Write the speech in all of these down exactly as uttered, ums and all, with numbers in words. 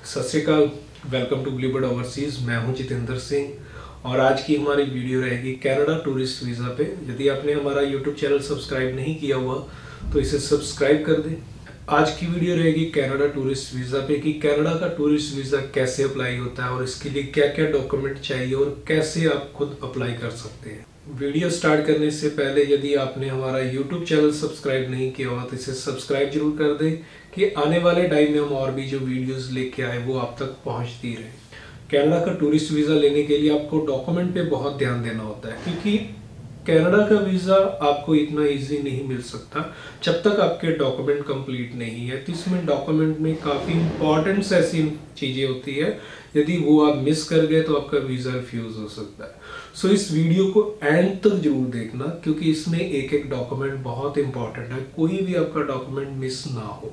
सत श्री अकाल, welcome to Bluebird overseas. मैं हूं जितेंद्र सिंह और आज की हमारी वीडियो रहेगी कनाडा टूरिस्ट वीज़ा पे। यदि आपने हमारा यूट्यूब चैनल सब्सक्राइब नहीं किया हुआ तो इसे सब्सक्राइब कर दें। आज की वीडियो रहेगी कनाडा टूरिस्ट वीज़ा पे कि कनाडा का टूरिस्ट वीज़ा कैसे अप्लाई होता है और इसके लिए क्या क्या डॉक्यूमेंट चाहिए और कैसे आप खुद अप्लाई कर सकते हैं। वीडियो स्टार्ट करने से पहले यदि आपने हमारा यूट्यूब चैनल सब्सक्राइब नहीं किया हुआ तो इसे सब्सक्राइब जरूर कर दें कि आने वाले टाइम में हम और भी जो वीडियोस लेके आए वो आप तक पहुंचती रहे। कनाडा का टूरिस्ट वीज़ा लेने के लिए आपको डॉक्यूमेंट पे बहुत ध्यान देना होता है क्योंकि कनाडा का वीज़ा आपको इतना इजी नहीं मिल सकता जब तक आपके डॉक्यूमेंट कंप्लीट नहीं है। तो इसमें डॉक्यूमेंट में काफ़ी इंपॉर्टेंट ऐसी चीज़ें होती है, यदि वो आप मिस कर गए तो आपका वीज़ा रिफ्यूज़ हो सकता है। सो इस वीडियो को एंड तक जरूर देखना क्योंकि इसमें एक एक डॉक्यूमेंट बहुत इंपॉर्टेंट है, कोई भी आपका डॉक्यूमेंट मिस ना हो।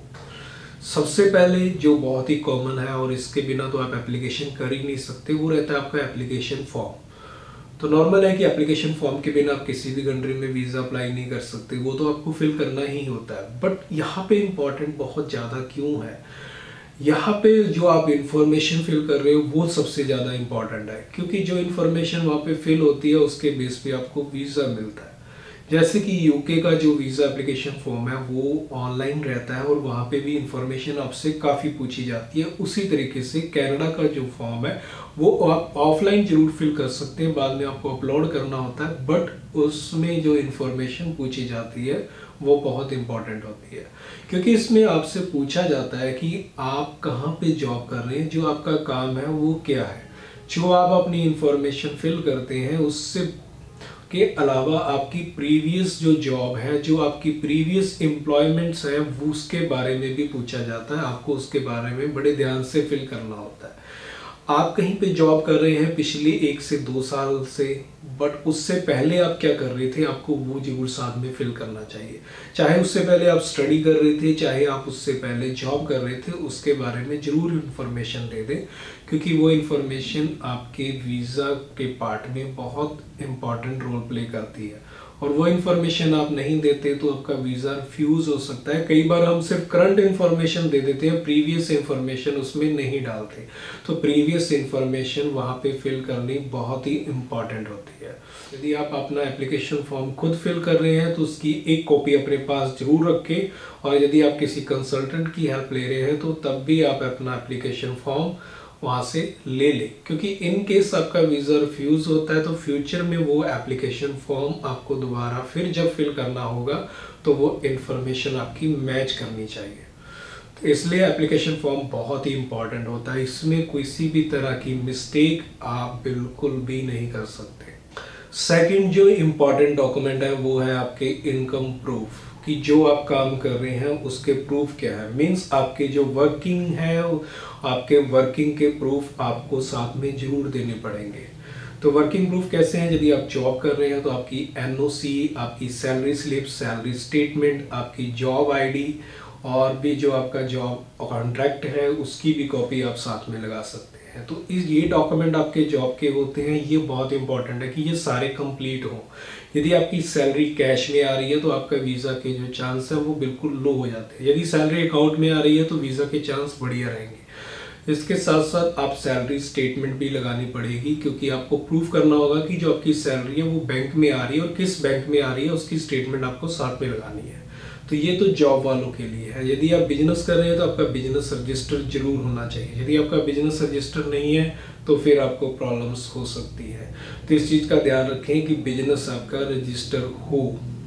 सबसे पहले जो बहुत ही कॉमन है और इसके बिना तो आप एप्लीकेशन कर ही नहीं सकते, वो रहता है आपका एप्लीकेशन फॉर्म। तो नॉर्मल है कि एप्लीकेशन फॉर्म के बिना आप किसी भी कंट्री में वीज़ा अप्लाई नहीं कर सकते, वो तो आपको फिल करना ही होता है। बट यहाँ पे इम्पोर्टेंट बहुत ज़्यादा क्यों है, यहाँ पे जो आप इंफॉर्मेशन फिल कर रहे हो वो सबसे ज़्यादा इम्पॉर्टेंट है क्योंकि जो इन्फॉर्मेशन वहाँ पे फिल होती है उसके बेस पे आपको वीज़ा मिलता है। जैसे कि यूके का जो वीज़ा एप्लीकेशन फॉर्म है वो ऑनलाइन रहता है और वहाँ पे भी इंफॉर्मेशन आपसे काफ़ी पूछी जाती है। उसी तरीके से कनाडा का जो फॉर्म है वो आप ऑफलाइन जरूर फिल कर सकते हैं, बाद में आपको अपलोड करना होता है, बट उसमें जो इंफॉर्मेशन पूछी जाती है वो बहुत इंपॉर्टेंट होती है क्योंकि इसमें आपसे पूछा जाता है कि आप कहाँ पे जॉब कर रहे हैं, जो आपका काम है वो क्या है। जो आप अपनी इंफॉर्मेशन फिल करते हैं उससे के अलावा आपकी प्रीवियस जो जॉब है, जो आपकी प्रीवियस एम्प्लॉयमेंट्स है, वो उसके बारे में भी पूछा जाता है। आपको उसके बारे में बड़े ध्यान से फिल करना होता है। आप कहीं पे जॉब कर रहे हैं पिछले एक से दो साल से, बट उससे पहले आप क्या कर रहे थे आपको वो जरूर साथ में फिल करना चाहिए। चाहे उससे पहले आप स्टडी कर रहे थे, चाहे आप उससे पहले जॉब कर रहे थे, उसके बारे में जरूर इन्फॉर्मेशन दे दें क्योंकि वो इन्फॉर्मेशन आपके वीज़ा के पार्ट में बहुत इम्पॉर्टेंट रोल प्ले करती है और वो इन्फॉर्मेशन आप नहीं देते तो आपका वीज़ा रिफ्यूज़ हो सकता है। कई बार हम सिर्फ करंट इन्फॉर्मेशन दे देते हैं, प्रीवियस इन्फॉर्मेशन उसमें नहीं डालते, तो प्रीवियस इन्फॉर्मेशन वहाँ पे फिल करनी बहुत ही इम्पॉर्टेंट होती है। यदि आप अपना एप्लीकेशन फॉर्म खुद फिल कर रहे हैं तो उसकी एक कॉपी अपने पास जरूर रखें और यदि आप किसी कंसल्टेंट की हेल्प ले रहे हैं तो तब भी आप अपना एप्लीकेशन फॉर्म वहाँ से ले ले क्योंकि इन केस आपका वीज़ा रिफ्यूज़ होता है तो फ्यूचर में वो एप्लीकेशन फॉर्म आपको दोबारा फिर जब फिल करना होगा तो वो इन्फॉर्मेशन आपकी मैच करनी चाहिए। तो इसलिए एप्लीकेशन फॉर्म बहुत ही इम्पॉर्टेंट होता है, इसमें किसी भी तरह की मिस्टेक आप बिल्कुल भी नहीं कर सकते। सेकंड जो इम्पॉर्टेंट डॉक्यूमेंट है वो है आपके इनकम प्रूफ कि जो आप काम कर रहे हैं उसके प्रूफ क्या है। मींस आपके जो वर्किंग है, आपके वर्किंग के प्रूफ आपको साथ में जरूर देने पड़ेंगे। तो वर्किंग प्रूफ कैसे हैं, यदि आप जॉब कर रहे हैं तो आपकी एन ओ सी, आपकी सैलरी स्लिप, सैलरी स्टेटमेंट, आपकी जॉब आईडी और भी जो आपका जॉब कॉन्ट्रैक्ट है उसकी भी कॉपी आप साथ में लगा सकते हैं। तो इस ये डॉक्यूमेंट आपके जॉब के होते हैं, ये बहुत इंपॉर्टेंट है कि ये सारे कंप्लीट हों। यदि आपकी सैलरी कैश में आ रही है तो आपका वीज़ा के जो चांस है वो बिल्कुल लो हो जाते हैं। यदि सैलरी अकाउंट में आ रही है तो वीज़ा के चांस बढ़िया रहेंगे। इसके साथ साथ आप सैलरी स्टेटमेंट भी लगानी पड़ेगी क्योंकि आपको प्रूफ करना होगा कि जो आपकी सैलरी है वो बैंक में आ रही है और किस बैंक में आ रही है उसकी स्टेटमेंट आपको साथ में लगानी है। तो ये तो जॉब वालों के लिए है। यदि आप बिजनेस कर रहे हैं तो आपका बिजनेस रजिस्टर जरूर होना चाहिए। यदि आपका बिजनेस रजिस्टर नहीं है तो फिर आपको प्रॉब्लम्स हो सकती है, तो इस चीज़ का ध्यान रखें कि बिजनेस आपका रजिस्टर हो।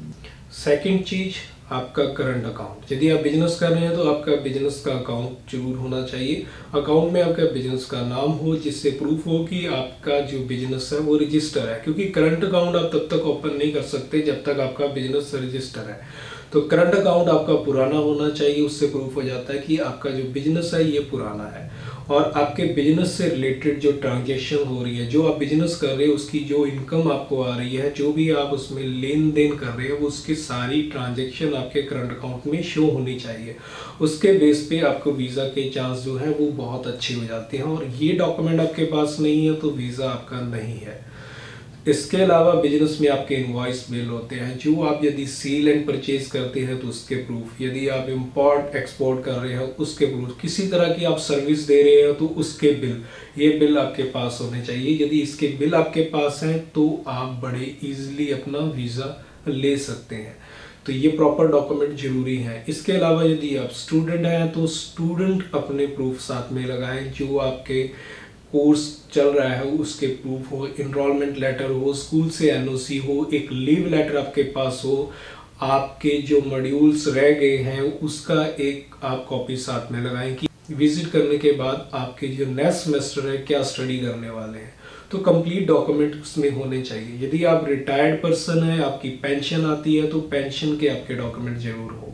सेकंड चीज़ आपका करंट अकाउंट। यदि आप बिजनेस कर रहे हैं तो आपका बिजनेस का अकाउंट जरूर होना चाहिए। अकाउंट में आपका बिजनेस का नाम हो जिससे प्रूफ हो कि आपका जो बिजनेस है वो रजिस्टर है, क्योंकि करंट अकाउंट आप तब तक ओपन नहीं कर सकते जब तक आपका बिजनेस रजिस्टर है। तो करंट अकाउंट आपका पुराना होना चाहिए, उससे प्रूफ हो जाता है कि आपका जो बिजनेस है ये पुराना है और आपके बिजनेस से रिलेटेड जो ट्रांजैक्शन हो रही है, जो आप बिजनेस कर रहे हैं उसकी जो इनकम आपको आ रही है, जो भी आप उसमें लेन देन कर रहे हैं, वो उसकी सारी ट्रांजैक्शन आपके करंट अकाउंट में शो होनी चाहिए। उसके बेस पे आपको वीज़ा के चांस जो है वो बहुत अच्छे हो जाते हैं और ये डॉक्यूमेंट आपके पास नहीं है तो वीज़ा आपका नहीं है। इसके अलावा बिजनेस में आपके इनवॉइस बिल होते हैं, जो आप यदि सील एंड परचेज करते हैं तो उसके प्रूफ, यदि आप इंपोर्ट एक्सपोर्ट कर रहे हैं उसके प्रूफ, किसी तरह की आप सर्विस दे रहे हैं तो उसके बिल, ये बिल आपके पास होने चाहिए। यदि इसके बिल आपके पास हैं तो आप बड़े इजीली अपना वीज़ा ले सकते हैं। तो ये प्रॉपर डॉक्यूमेंट जरूरी है। इसके अलावा यदि आप स्टूडेंट हैं तो स्टूडेंट अपने प्रूफ साथ में लगाएं, जो आपके कोर्स चल रहा है उसके प्रूफ हो, इनरोलमेंट लेटर हो, स्कूल से एनओसी हो, एक लीव लेटर आपके पास हो, आपके जो मॉड्यूल्स रह गए हैं उसका एक आप कॉपी साथ में लगाएं कि विजिट करने के बाद आपके जो नेक्स्ट सेमेस्टर है क्या स्टडी करने वाले हैं। तो कंप्लीट डॉक्यूमेंट उसमें होने चाहिए। यदि आप रिटायर्ड पर्सन है, आपकी पेंशन आती है तो पेंशन के आपके डॉक्यूमेंट जरूर हो,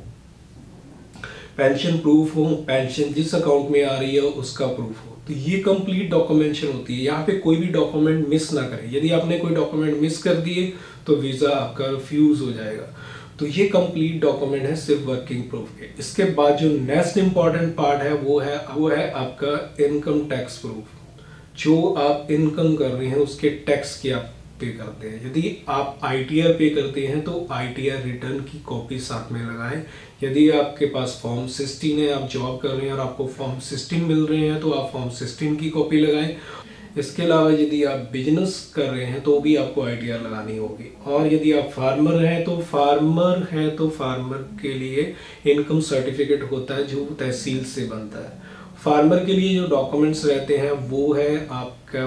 पेंशन प्रूफ हो, पेंशन जिस अकाउंट में आ रही है उसका प्रूफ हो। तो ये कंप्लीट डॉक्यूमेंटेशन होती है। यहाँ पे कोई भी डॉक्यूमेंट मिस ना करें। यदि आपने कोई डॉक्यूमेंट मिस कर दिए तो वीज़ा आपका रिफ्यूज हो जाएगा। तो ये कंप्लीट डॉक्यूमेंट है सिर्फ वर्किंग प्रूफ के। इसके बाद जो नेक्स्ट इंपॉर्टेंट पार्ट है वो है वो है आपका इनकम टैक्स प्रूफ। जो आप इनकम कर रहे हैं उसके टैक्स की आप पे करते हैं। यदि आप आईटीआर पे करते हैं तो आईटीआर रिटर्न की कॉपी साथ में लगाएं। यदि आपके पास फॉर्म सिक्सटीन है, आप जॉब कर रहे हैं और आपको फॉर्म सिक्सटीन मिल रहे हैं तो आप फॉर्म सिक्सटीन की कॉपी लगाएं। इसके अलावा यदि आप बिजनेस कर रहे हैं तो भी आपको आईटीआर लगानी होगी। और यदि आप फार्मर हैं तो फार्मर हैं तो फार्मर के लिए इनकम सर्टिफिकेट होता है जो तहसील से बनता है। फार्मर के लिए जो डॉक्यूमेंट्स रहते हैं वो है आपका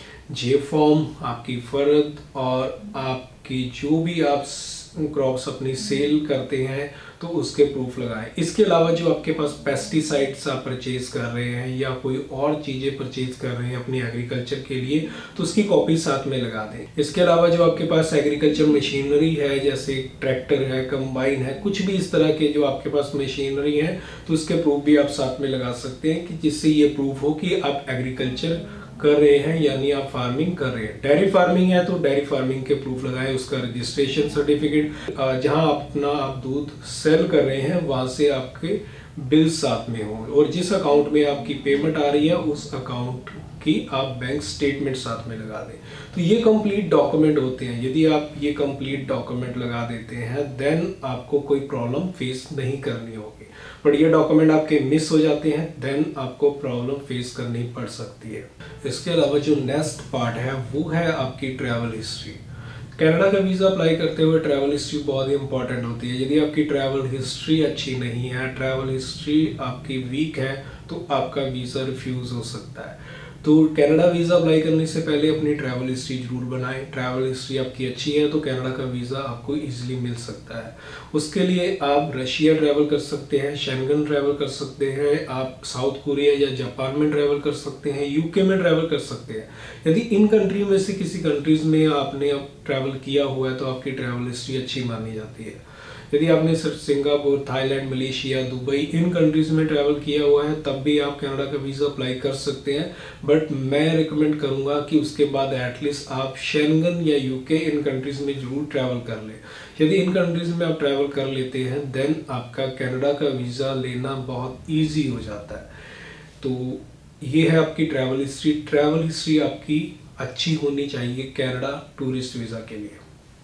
जे फॉर्म, आपकी फर्द और आपकी जो भी आप क्रॉप्स अपनी सेल करते हैं तो उसके प्रूफ लगाएं। इसके अलावा जो आपके पास पेस्टिसाइड्स आप परचेज कर रहे हैं या कोई और चीज़ें परचेज कर रहे हैं अपनी एग्रीकल्चर के लिए तो उसकी कॉपी साथ में लगा दें। इसके अलावा जो आपके पास एग्रीकल्चर मशीनरी है जैसे ट्रैक्टर है, कंबाइन है, कुछ भी इस तरह के जो आपके पास मशीनरी है तो उसके प्रूफ भी आप साथ में लगा सकते हैं कि जिससे ये प्रूफ हो कि आप एग्रीकल्चर कर रहे हैं यानी आप फार्मिंग कर रहे हैं। डेयरी फार्मिंग है तो डेयरी फार्मिंग के प्रूफ लगाएं, उसका रजिस्ट्रेशन सर्टिफिकेट, जहां आप अपना आप दूध सेल कर रहे हैं वहां से आपके बिल साथ में हों और जिस अकाउंट में आपकी पेमेंट आ रही है उस अकाउंट की आप बैंक स्टेटमेंट साथ में लगा दें। तो ये कंप्लीट डॉक्यूमेंट होते हैं। यदि आप ये कंप्लीट डॉक्यूमेंट लगा देते हैं देन आपको कोई प्रॉब्लम फेस नहीं करनी होगी। पर ये डॉक्यूमेंट आपके मिस हो जाते हैं देन आपको प्रॉब्लम फेस करनी पड़ सकती है। इसके अलावा जो नेक्स्ट पार्ट है वो है आपकी ट्रैवल हिस्ट्री। कनाडा का वीज़ा अप्लाई करते हुए ट्रैवल हिस्ट्री बहुत ही इंपॉर्टेंट होती है। यदि आपकी ट्रैवल हिस्ट्री अच्छी नहीं है, ट्रैवल हिस्ट्री आपकी वीक है तो आपका वीज़ा रिफ्यूज़ हो सकता है। तो कनाडा वीज़ा अप्लाई करने से पहले अपनी ट्रैवल हिस्ट्री जरूर बनाएं। ट्रैवल हिस्ट्री आपकी अच्छी है तो कनाडा का वीज़ा आपको इजीली मिल सकता है। उसके लिए आप रशिया ट्रैवल कर सकते हैं, शेंगन ट्रैवल कर सकते हैं, आप साउथ कोरिया या जापान में ट्रैवल कर सकते हैं, यूके में ट्रैवल कर सकते हैं। यदि इन कंट्री में से किसी कंट्रीज़ में आपने अब ट्रैवल किया हुआ है तो आपकी ट्रैवल हिस्ट्री अच्छी मानी जाती है। यदि आपने सिर्फ सिंगापुर, थाईलैंड, मलेशिया, दुबई इन कंट्रीज़ में ट्रैवल किया हुआ है तब भी आप कनाडा का वीज़ा अप्लाई कर सकते हैं। बट मैं रिकमेंड करूंगा कि उसके बाद एटलीस्ट आप शेंगन या यूके इन कंट्रीज़ में जरूर ट्रैवल कर लें। यदि इन कंट्रीज़ में आप ट्रैवल कर लेते हैं देन आपका कनाडा का वीज़ा लेना बहुत ईजी हो जाता है। तो ये है आपकी ट्रैवल हिस्ट्री। ट्रैवल हिस्ट्री आपकी अच्छी होनी चाहिए कनाडा टूरिस्ट वीज़ा के लिए।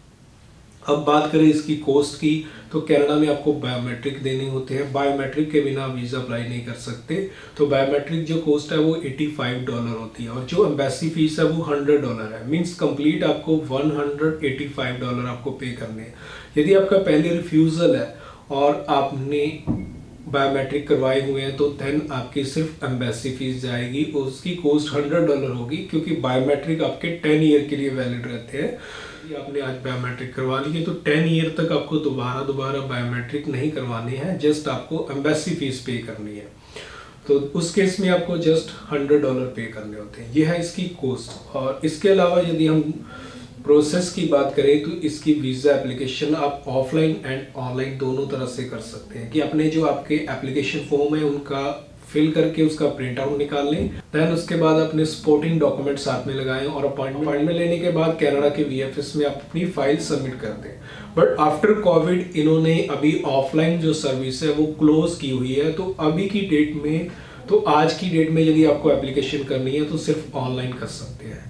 अब बात करें इसकी कॉस्ट की तो कनाडा में आपको बायोमेट्रिक देने होते हैं। बायोमेट्रिक के बिना वीज़ा अप्लाई नहीं कर सकते। तो बायोमेट्रिक जो कॉस्ट है वो पचासी डॉलर होती है और जो एम्बेसी फीस है वो सौ डॉलर है। मींस कंप्लीट आपको एक सौ पचासी डॉलर आपको पे करने हैं। यदि आपका पहले रिफ्यूज़ल है और आपने बायोमेट्रिक करवाए हुए हैं तो देन आपकी सिर्फ एम्बेसी फीस जाएगी, उसकी कॉस्ट हंड्रेड डॉलर होगी क्योंकि बायोमेट्रिक आपके टेन ईयर के लिए वैलिड रहते हैं। यदि आपने आज बायोमेट्रिक करवा ली है तो टेन ईयर तक आपको दोबारा दोबारा बायोमेट्रिक नहीं करवाने हैं, जस्ट आपको एम्बेसी फीस पे करनी है। तो उस केस में आपको जस्ट हंड्रेड डॉलर पे करने होते हैं। ये है इसकी कॉस्ट। और इसके अलावा यदि हम प्रोसेस की बात करें तो इसकी वीज़ा एप्लीकेशन आप ऑफलाइन एंड ऑनलाइन दोनों तरह से कर सकते हैं कि अपने जो आपके एप्लीकेशन फॉर्म है उनका फिल करके उसका प्रिंट आउट निकाल लें। देन उसके बाद अपने सपोर्टिंग डॉक्यूमेंट साथ में लगाएं और अपॉइंटमेंट लेने के बाद कनाडा के वीएफएस में आप अपनी फाइल सबमिट कर दें। बट आफ्टर कोविड इन्होंने अभी ऑफलाइन जो सर्विस है वो क्लोज की हुई है। तो अभी की डेट में तो आज की डेट में यदि आपको एप्लीकेशन करनी है तो सिर्फ ऑनलाइन कर सकते हैं।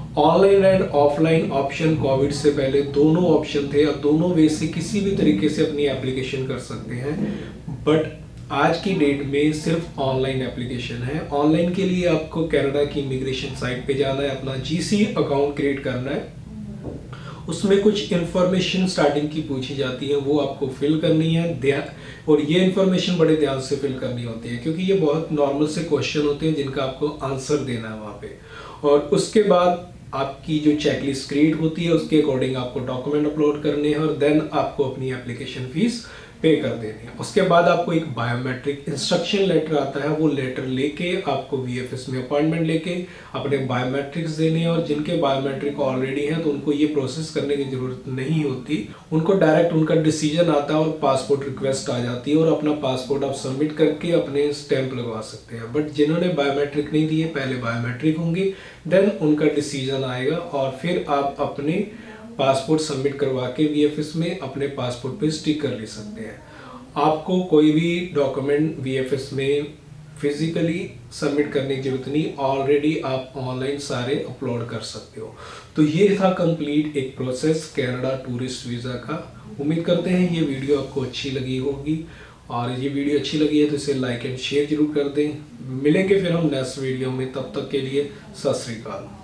Online and offline option Covid से पहले दोनों ऑप्शन थे, अब दोनों वे से किसी भी तरीके से अपनी एप्लीकेशन कर सकते हैं। बट आज की डेट में सिर्फ ऑनलाइन एप्लीकेशन है। ऑनलाइन के लिए आपको कनाडा की इमिग्रेशन साइट पे जाना है, अपना जीसी अकाउंट क्रिएट करना है, उसमें कुछ इन्फॉर्मेशन स्टार्टिंग की पूछी जाती है, वो आपको फिल करनी है। और ये इन्फॉर्मेशन बड़े ध्यान से फिल करनी होती है क्योंकि ये बहुत नॉर्मल से क्वेश्चन होते हैं जिनका आपको आंसर देना है वहाँ पे। और उसके बाद आपकी जो चेकलिस्ट क्रिएट होती है उसके अकॉर्डिंग आपको डॉक्यूमेंट अपलोड करने हैं और देन आपको अपनी एप्लीकेशन फीस पे कर देनी है। उसके बाद आपको एक बायोमेट्रिक इंस्ट्रक्शन लेटर आता है, वो लेटर लेके आपको वीएफएस में अपॉइंटमेंट लेके अपने बायोमेट्रिक्स देने हैं। और जिनके बायोमेट्रिक ऑलरेडी हैं तो उनको ये प्रोसेस करने की जरूरत नहीं होती, उनको डायरेक्ट उनका डिसीजन आता है और पासपोर्ट रिक्वेस्ट आ जाती है और अपना पासपोर्ट आप सबमिट करके अपने स्टैंप लगवा सकते हैं। बट जिन्होंने बायोमेट्रिक नहीं दिए, पहले बायोमेट्रिक होंगे, देन उनका डिसीजन आएगा और फिर आप अपने पासपोर्ट सबमिट करवा के वीएफएस में अपने पासपोर्ट पे स्टिक कर ले सकते हैं। आपको कोई भी डॉक्यूमेंट वीएफएस में फिजिकली सबमिट करने की जरूरत नहीं, ऑलरेडी आप ऑनलाइन सारे अपलोड कर सकते हो। तो ये था कंप्लीट एक प्रोसेस कनाडा टूरिस्ट वीज़ा का। उम्मीद करते हैं ये वीडियो आपको अच्छी लगी होगी, और ये वीडियो अच्छी लगी है तो इसे लाइक एंड शेयर जरूर कर दें। मिलेंगे फिर हम नेक्स्ट वीडियो में, तब तक के लिए सत श्री अकाल।